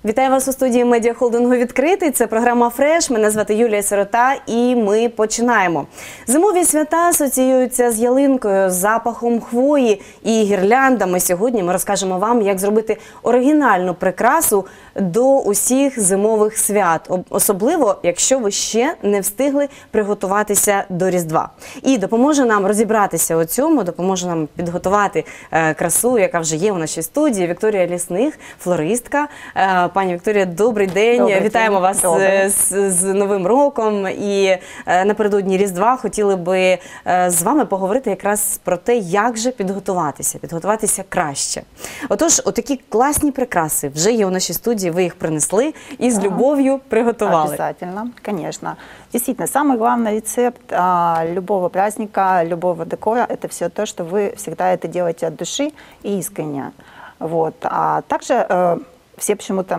Вітаю вас у студії медіахолдингу «Відкритий». Це програма «Фреш». Мене звати Юлія Сирота і ми починаємо. Зимові свята асоціюються з ялинкою, запахом хвої і гірляндами. Сьогодні ми розкажемо вам, як зробити оригінальну прикрасу до усіх зимових свят. Особливо, якщо ви ще не встигли приготуватися до Різдва. І допоможе нам розібратися у цьому, допоможе нам підготувати красу, яка вже є у нашій студії, Вікторія Лісних, флористка. Пані Вікторія, добрий день. Добрий Вітаємо день. вас з Новим роком. І напередодні Різдва хотіли би з вами поговорити якраз про те, як же підготуватися краще. Отож, отакі класні прикраси вже є у нашій студії, ви їх принесли і з любов'ю приготували. Обязательно, конечно. Действительно, самый главный рецепт любого праздника, любого декора – это все то, что вы всегда это делаете от души и искренне. Вот. А также все почему-то,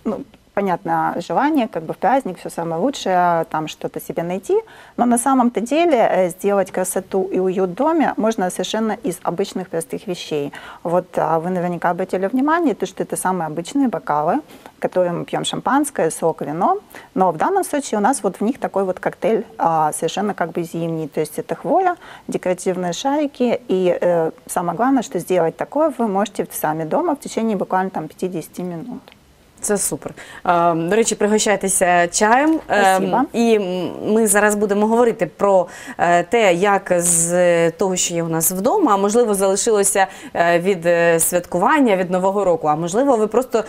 понятно, желание, как бы в праздник, все самое лучшее, там что-то себе найти, но на самом-то деле сделать красоту и уют в доме можно совершенно из обычных простых вещей. Вот вы наверняка обратили внимание, то, что это самые обычные бокалы, которые мы пьем шампанское, сок, вино, но в данном случае у нас вот в них такой вот коктейль совершенно как бы зимний, то есть это хвоя, декоративные шарики, и самое главное, что сделать такое вы можете сами дома в течение буквально там 50 минут. Це супер. До речі, пригощайтеся чаєм. Спасибо. І ми зараз будемо говорити про те, як з того, що є у нас вдома, можливо, залишилося від святкування, від Нового року, а можливо, ви просто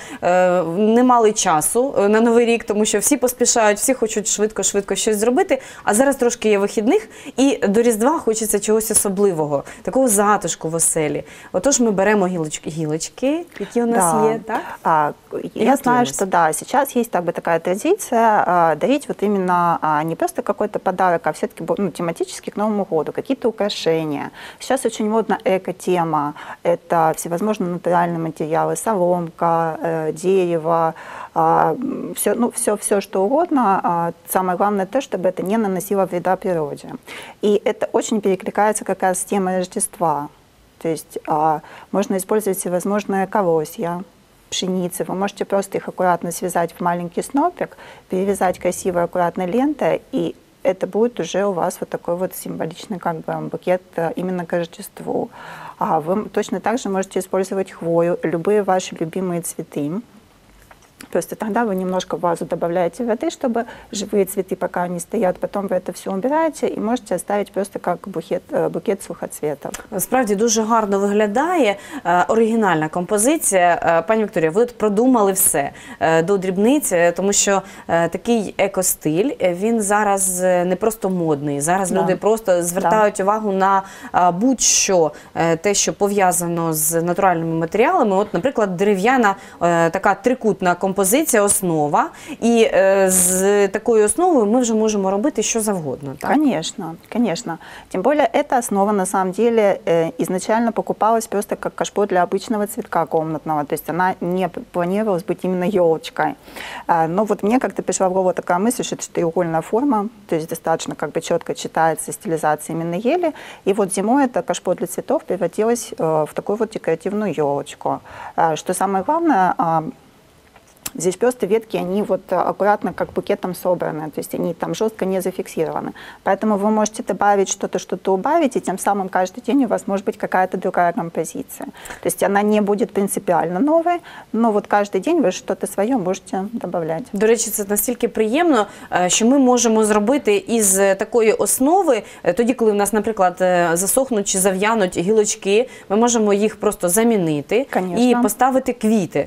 не мали часу на Новий рік, тому що всі поспішають, всі хочуть швидко щось зробити, а зараз трошки є вихідних, і до Різдва хочеться чогось особливого, такого затишку в оселі. Отож, ми беремо гілочки, які у нас є, так? Я знаю, что да, сейчас есть как бы такая традиция дарить вот именно не просто какой-то подарок, а все-таки тематически к Новому году, какие-то украшения. Сейчас очень модна эко-тема, это всевозможные натуральные материалы, соломка, дерево, все что угодно. Самое главное то, чтобы это не наносило вреда природе. И это очень перекликается как раз с темой Рождества. То есть можно использовать всевозможные колосья, пшеницы. Вы можете просто их аккуратно связать в маленький снопик, перевязать красивой аккуратной лентой, и это будет уже у вас вот такой вот символичный как бы букет именно к Рождеству. Вы точно так же можете использовать хвою, любые ваши любимые цветы. Просто тогда вы немножко в вазу добавляете воды, чтобы живые цветы, пока они стоят, потом вы это все убираете и можете оставить просто как букет сухоцветов. Справді дуже гарно виглядає оригінальна композиція. Пані Вікторія, ви продумали все до дрібниць, тому що такий екостиль, він зараз не просто модний. Зараз люди просто звертають увагу на будь-що, те, що пов'язано з натуральними матеріалами. От, наприклад, дерев'яна така трикутна композиція, основа, і з такою основою ми вже можемо робити що завгодно. Так? Конечно, конечно. Тем более эта основа на самом деле изначально покупалась просто как кашпо для обычного цветка комнатного, то есть она не планировалась быть именно елочкой. Но вот мне как-то пришла в голову такая мысль, что это треугольная форма, то есть достаточно как бы четко читается стилизация именно ели, и вот зимой это кашпо для цветов превратилось в такую вот декоративную елочку. Что самое главное, здесь просто ветки, они вот аккуратно как букетом собраны, то есть они там жестко не зафиксированы. Поэтому вы можете добавить что-то убавить, и тем самым каждый день у вас может быть какая-то другая композиция. То есть она не будет принципиально новой, но вот каждый день ви что-то своє можете добавлять. До речі, це настільки приємно, що ми можемо зробити із такої основи, тоді, коли в нас, наприклад, засохнуть чи зав'януть гілочки, ми можемо їх просто замінити і поставити квіти.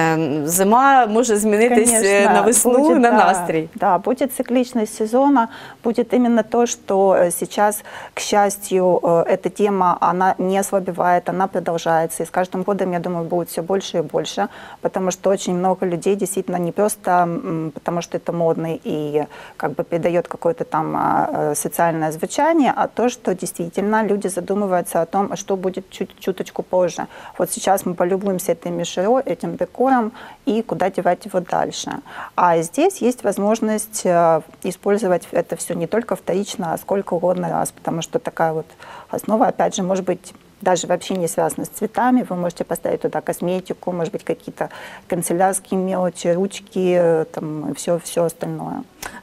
Зима може змінитись на весну, будет, на настрій. Да, будет цикличность сезона, будет именно то, что сейчас, к счастью, эта тема, она не ослабевает, она продолжается. И с каждым годом, я думаю, будет все больше и больше, потому что очень много людей действительно не просто потому, что это модно и как бы придает какое-то там социальное звучание, а то, что действительно люди задумываются о том, что будет чуточку позже. Вот сейчас мы полюбуемся этой мишурой, этим декором и куда девать его дальше. А здесь есть возможность использовать это все не только вторично, а сколько угодно раз, потому что такая вот основа, опять же, может быть даже вообще не связаны с цветами. Вы можете поставить туда косметику, может быть, какие-то канцелярские мелочи, ручки, там, и все остальное.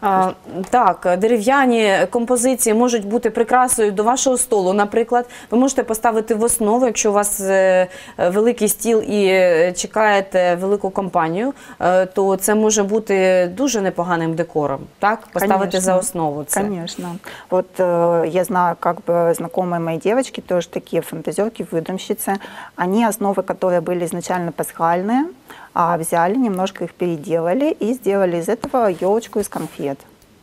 Так, дерев'яні композиції можуть бути прикрасою до вашого столу, наприклад. Ви можете поставити в основу, якщо у вас великий стіл і чекаєте велику компанію, то це може бути дуже непоганим декором, так? Поставити за основу це. Конечно. Вот я знаю, как бы знакомые мои девочки, тоже такие фантазерки, выдумщицы, они основы, которые были изначально пасхальные, взяли, немножко их переделали и сделали из этого елочку из конфет.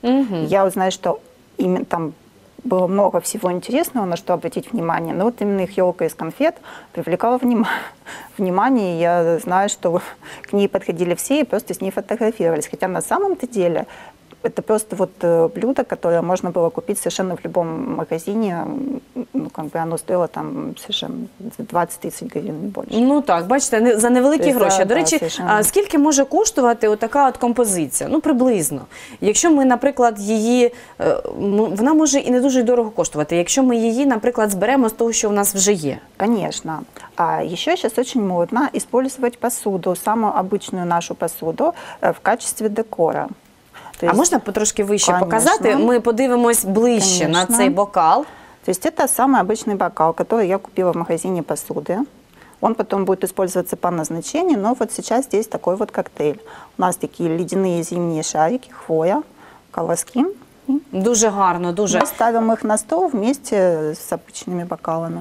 Я вот знаю, что именно там было много всего интересного, на что обратить внимание, но вот именно их елка из конфет привлекала внимание, и я знаю, что к ней подходили все и просто с ней фотографировались, хотя на самом-то деле это просто вот блюдо, которое можно было купить совершенно в любом магазине, ну, как бы оно стоило там совершенно 20-30 гривень, не більше. Ну так, бачите, за невеликі гроші. До речі, скільки може коштувати отака от композиція? Ну, приблизно. Якщо ми, наприклад, її, вона може і не дуже дорого коштувати, якщо ми її, наприклад, зберемо з того, що у нас вже є. Конечно. А еще сейчас очень модно использовать посуду, самую обычную нашу посуду в качестве декора. А можна потрошки вище показати? Ми подивимось ближче на цей бокал. То есть это самый обычный бокал, который я купила в магазине посуды. Он потом будет использоваться по назначению, но вот сейчас здесь такой вот коктейль. У нас такие ледяные зимние шарики, хвоя, колоски. Дуже гарно, дуже. Ми ставимо їх на стол вместе з обичними бокалами.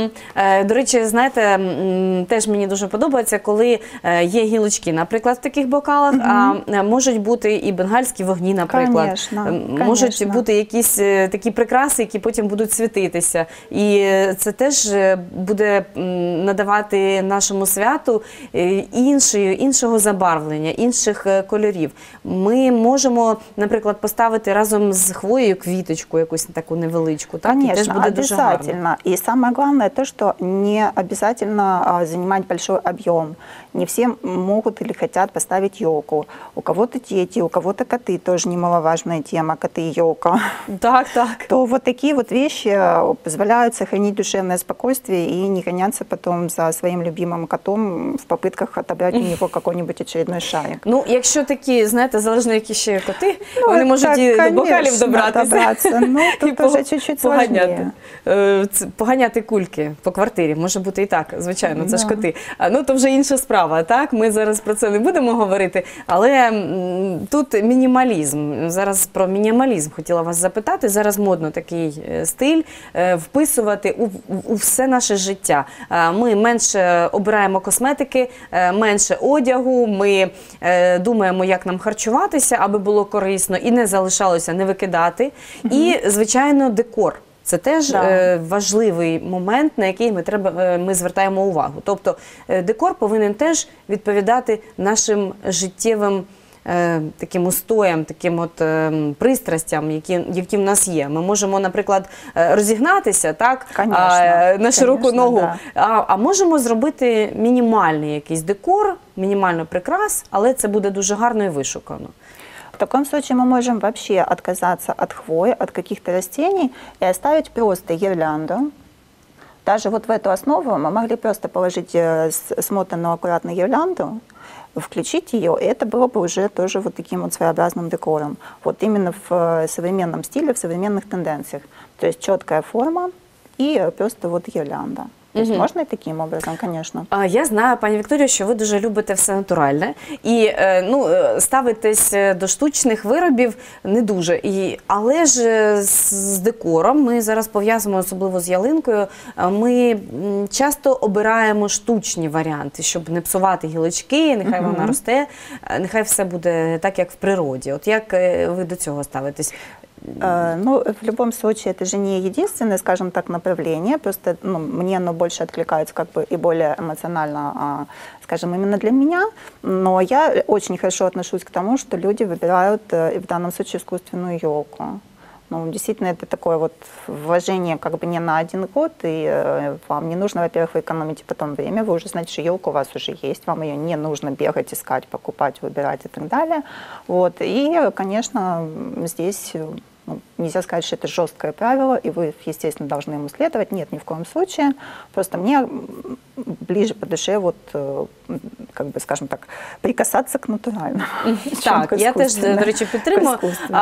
До речі, знаєте, теж мені дуже подобається, коли є гілочки, наприклад, в таких бокалах, а можуть бути і бенгальські вогні, наприклад. Конечно, можуть бути якісь такі прикраси, які потім будуть світитися. І це теж буде надавати нашому святу іншого забарвлення, інших кольорів. Ми можемо, наприклад, поставити разом з хвоєю квіточку якусь таку невеличку, так? Конечно, і теж буде дуже гарно. И самое главное то, что не обязательно занимать большой объем. Не все могут или хотят поставить елку. У кого-то дети, у кого-то коты, тоже немаловажная тема, коты и елка. Так, так. То вот такие вот вещи позволяют сохранить душевное спокойствие и не гоняться потом за своим любимым котом в попытках отобрать у него какой-нибудь очередной шарик. Ну, якщо такі, знаєте, залежно які ще коти, вони можуть і до бокалів добратися. Ну, тут уже чуть-чуть сложнее. Поганяти кульки по квартирі, може бути і так, звичайно, це ж коти. Ну, то вже інша справа, так? Ми зараз про це не будемо говорити, але тут мінімалізм. Зараз про мінімалізм хотіла вас запитати. Зараз модно такий стиль вписувати у все наше життя. Ми менше обираємо косметики, менше одягу, ми думаємо, як нам харчуватися, аби було корисно і не залишалося не викидати. І, звичайно, декор. Це теж важливий момент, на який ми звертаємо увагу. Тобто декор повинен теж відповідати нашим життєвим таким устоям, таким от пристрастям, які в нас є. Ми можемо, наприклад, розігнатися, так, на широку ногу, а можемо зробити мінімальний якийсь декор, мінімальний прикрас, але це буде дуже гарно і вишукано. В таком случае мы можем вообще отказаться от хвои, от каких-то растений и оставить просто гирлянду. Даже вот в эту основу мы могли просто положить смотанную аккуратно гирлянду, включить ее, и это было бы уже тоже вот таким вот своеобразным декором. Вот именно в современном стиле, в современных тенденциях. То есть четкая форма и просто вот гирлянда. То есть можна і таким образом, звісно. Я знаю, пані Вікторію, що ви дуже любите все натуральне і ставитесь до штучних виробів не дуже. Але ж з декором ми зараз пов'язуємо, особливо з ялинкою, ми часто обираємо штучні варіанти, щоб не псувати гілочки, нехай вона росте, нехай все буде так, як в природі. От як ви до цього ставитесь? Ну, в любом случае, это же не единственное, скажем так, направление, просто мне оно больше откликается как бы и более эмоционально, скажем, именно для меня, но я очень хорошо отношусь к тому, что люди выбирают, в данном случае, искусственную елку. Ну, действительно, это такое вот вложение как бы не на один год, и вам не нужно, во-первых, вы экономите потом время, вы уже знаете, что елка у вас уже есть, вам ее не нужно бегать, искать, покупать, выбирать и так далее. Вот. И, конечно, здесь нельзя сказать, что это жесткое правило, и вы, естественно, должны ему следовать. Нет, ни в коем случае. Просто мне ближе по душе, вот, как бы, скажем так, прикасатися к натуральному. Так, я теж, до речі, підтримую,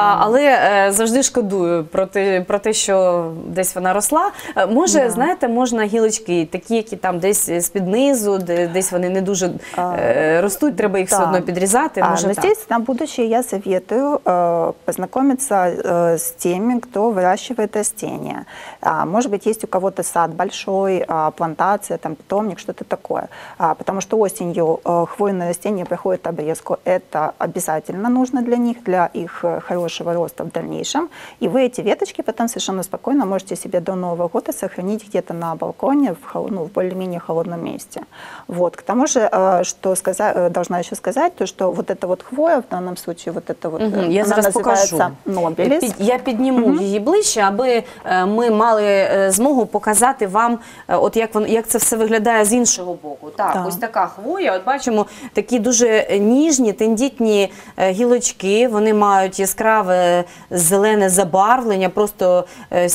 але завжди шкодую про те, що десь вона росла. Може, знаєте, можна гілочки, такі, які там десь з-під низу, десь вони не дуже ростуть, треба їх все одно підрізати. Може, но здесь на будущее я советую познакомиться с теми, кто выращивает растения. Может быть, есть у кого-то сад большой, плантация, там, питомник, что-то такое. Потому что осенью хвойные растения проходят обрезку. Это обязательно нужно для них, для их хорошего роста в дальнейшем. И вы эти веточки потом совершенно спокойно можете себе до Нового года сохранить где-то на балконе в более-менее холодном месте. Вот. К тому же, что должна еще сказать, то, что вот эта вот хвоя, в данном случае, вот это вот, я она называется нобелис. Я підніму її ближче, аби ми мали змогу показати вам, от як це все виглядає з іншого боку. Так, ось така хвоя. От бачимо такі дуже ніжні, тендітні гілочки. Вони мають яскраве зелене забарвлення, просто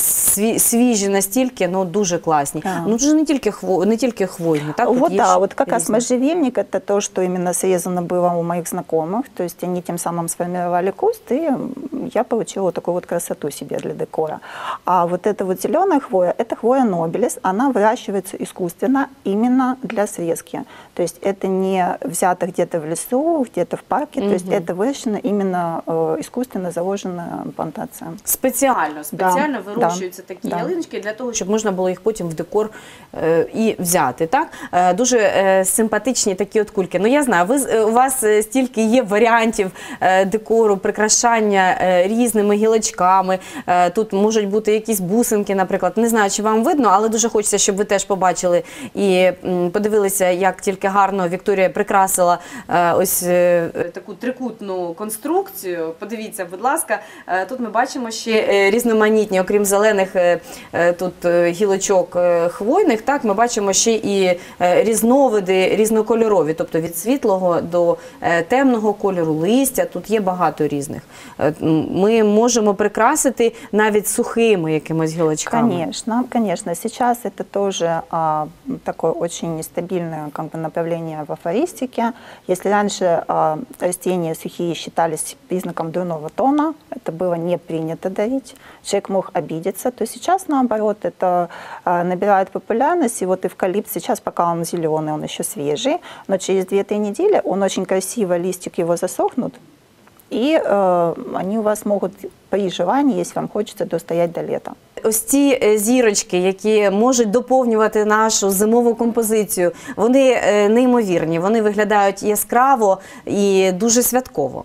свіжі настільки, ну дуже класні. Ну це не тільки хвойні, так? Вот да, вот как раз можжевельник, это то, что именно срезано было у моих знакомых, то есть они тем самым сформировали куст, и я получила такую вот красоту себе для декора. А вот эта вот зеленая хвоя, это хвоя нобелис, она выращивается искусственно именно для срезки. То есть это не взято где-то в лесу, где-то в парке, то есть это выращено именно искусственно заложенная плантация. Спеціально вирощуються такі ялиночки для того, щоб можна було їх потім в декор і взяти. Так? Дуже симпатичні такі от кульки. Ну я знаю, у вас стільки є варіантів декору, прикрашання різними гілочками. Тут можуть бути якісь бусинки, наприклад. Не знаю, чи вам видно, але дуже хочеться, щоб ви теж побачили і подивилися, як тільки гарно Вікторія прикрасила ось таку трикутну конструкцію. Подивіться, будь ласка, тут ми бачимо ще різноманітні, окрім зелених тут гілочок хвойних, так, ми бачимо ще і різновиди різнокольорові, тобто від світлого до темного кольору листя, тут є багато різних. Ми можемо прикрасити навіть сухими якимось гілочками. Конечно, конечно. Сейчас это тоже такое очень нестабильное как бы направление в афористике. Если раньше растения сухие считались признаком дурного тона, это было не принято дарить, человек мог обидеться, то сейчас, наоборот, это набирает популярность. И вот эвкалипт сейчас, пока он зеленый, он еще свежий, но через 2-3 недели он очень красиво, листик его засохнут, и они у вас могут при желании, если вам хочется, достоять до лета. Ось ці зірочки, які можуть доповнювати нашу зимову композицію, вони неймовірні, вони виглядають яскраво і дуже святково.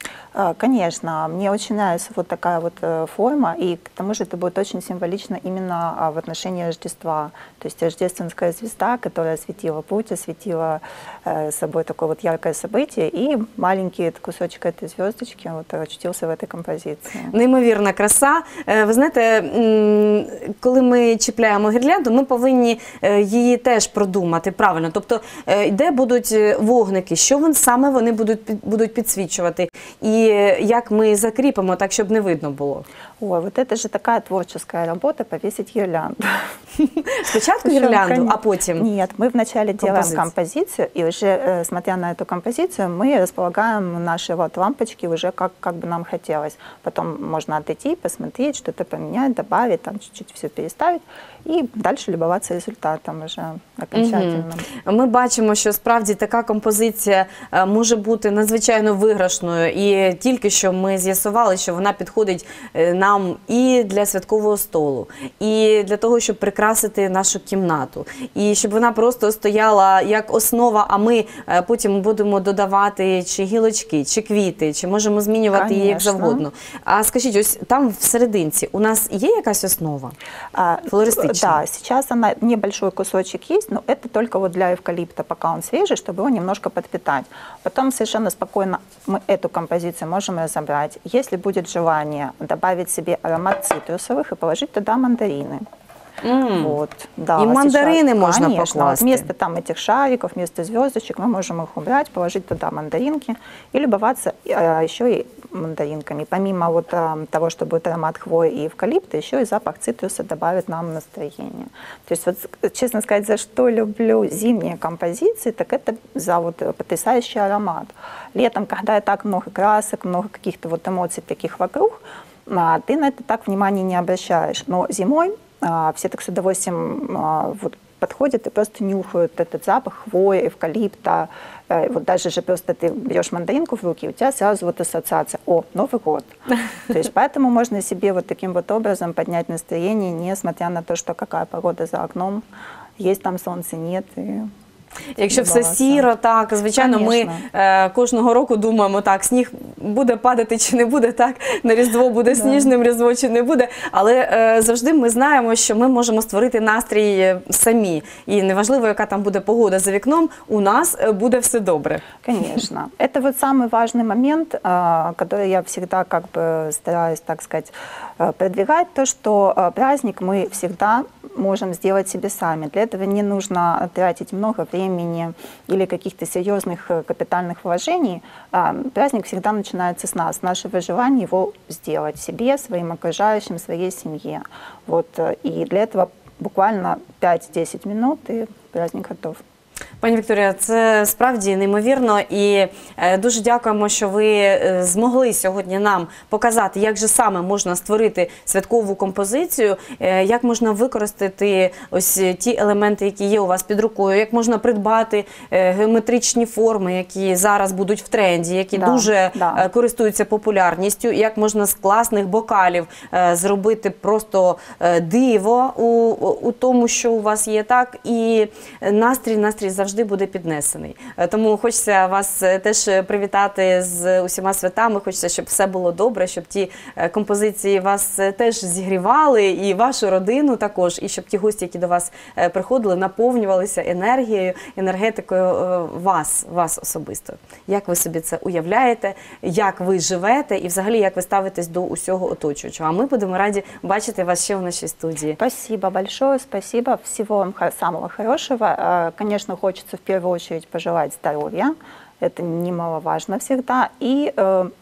Конечно, мне очень нравится вот такая вот форма, и к тому же это будет очень символично именно в отношении Рождества. То есть рождественская звезда, которая осветила путь, осветила собой такое вот яркое событие, и маленький кусочек этой звездочки вот очутился в этой композиции. Неймовірна краса. Ви знаєте, коли ми чіпляємо гірлянду, ми повинні її теж продумати правильно. Тобто, де будуть вогники, що саме вони будуть підсвічувати, і як ми закріпимо так, щоб не видно було. Ой, вот это же такая творческая работа, повесить гирлянду. Спочатку гирлянду, а потом? Нет, мы вначале делаем композицию, и уже, смотря на эту композицию, мы располагаем наши вот лампочки уже как бы нам хотелось. Потом можно отойти, посмотреть, что-то поменять, добавить, там чуть-чуть все переставить, і далі любуватися результатом вже окончательним. Ми бачимо, що справді така композиція може бути надзвичайно виграшною, і тільки що ми з'ясували, що вона підходить нам і для святкового столу, і для того, щоб прикрасити нашу кімнату, і щоб вона просто стояла як основа, а ми потім будемо додавати чи гілочки, чи квіти, чи можемо змінювати її як завгодно. А скажіть, ось там всерединці у нас є якась основа флористична? Да, сейчас она, небольшой кусочек есть, но это только вот для эвкалипта, пока он свежий, чтобы его немножко подпитать. Потом совершенно спокойно мы эту композицию можем разобрать. Если будет желание, добавить себе аромат цитрусовых и положить туда мандарины. Вот, да, И мандарины сейчас, можно конечно, вот покласть. вместо там этих шариков, вместо звездочек мы можем их убрать, положить туда мандаринки и любоваться еще и мандаринками. Помимо вот того, что будет аромат хвои и эвкалипта, еще и запах цитруса добавит нам настроение. То есть, вот, честно сказать, за что люблю зимние композиции, так это за вот потрясающий аромат. Летом, когда так много красок, много каких-то вот эмоций таких вокруг, ты на это так внимания не обращаешь. Но зимой все так с удовольствием вот подходят и просто нюхают этот запах хвои, эвкалипта. Вот даже же просто ты берешь мандаринку в руки, и у тебя сразу вот ассоциация: о, Новый год. То есть поэтому можно себе вот таким вот образом поднять настроение, несмотря на то, что какая погода за окном, есть там солнце, нет. И Якщо все сіро, так, звичайно, ми кожного року думаємо, так, сніг буде падати чи не буде, так, на Різдво буде сніжним Різдво чи не буде, але завжди ми знаємо, що ми можемо створити настрій самі. І неважливо, яка там буде погода за вікном, у нас буде все добре. Конечно. Это вот самый важный момент, который я всегда как бы стараюсь, так сказать, продвигать, то, что праздник мы всегда можем сделать себе сами. Для этого не нужно тратить много времени или каких-то серьезных капитальных вложений. Праздник всегда начинается с нас, с нашего желания его сделать себе, своим окружающим, своей семье. Вот. И для этого буквально 5-10 минут, и праздник готов. Пані Вікторія, це справді неймовірно, і дуже дякуємо, що ви змогли сьогодні нам показати, як же саме можна створити святкову композицію, як можна використати ось ті елементи, які є у вас під рукою, як можна придбати геометричні форми, які зараз будуть в тренді, які дуже користуються популярністю, як можна з класних бокалів зробити просто диво у тому, що у вас є, так, і настрій завжди буде піднесений. Тому хочеться вас теж привітати з усіма святами, хочеться, щоб все було добре, щоб ті композиції вас теж зігрівали, і вашу родину також, і щоб ті гості, які до вас приходили, наповнювалися енергією, енергетикою вас особисто. Як ви собі це уявляєте, як ви живете і взагалі як ви ставитесь до усього оточуючого. А ми будемо раді бачити вас ще в нашій студії. Спасибо большое, спасибо. Всего вам самого хорошего. Конечно, хочется в первую очередь пожелать здоровья, это немаловажно всегда, и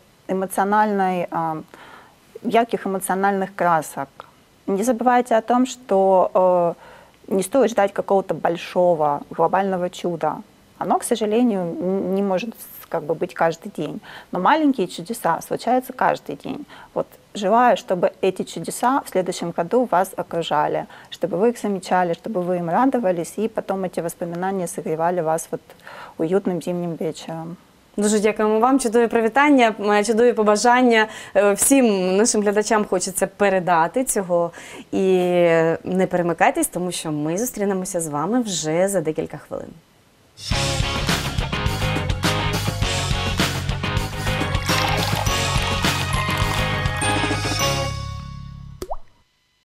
ярких эмоциональных красок. Не забывайте о том, что не стоит ждать какого-то большого глобального чуда. Оно, к сожалению, не может как бы быть каждый день. Но маленькие чудеса случаются каждый день. Вот желаю, чтобы эти чудеса в следующем году вас окружали, чтобы вы их замечали, чтобы вы им радовались, и потом эти воспоминания согревали вас вот уютным зимним вечером. Дуже дякуємо вам, чудові привітання, чудові побажання. Всім нашим глядачам хочеться передати цього. І не перемикайтесь, тому що ми зустрінемося з вами вже за декілька хвилин.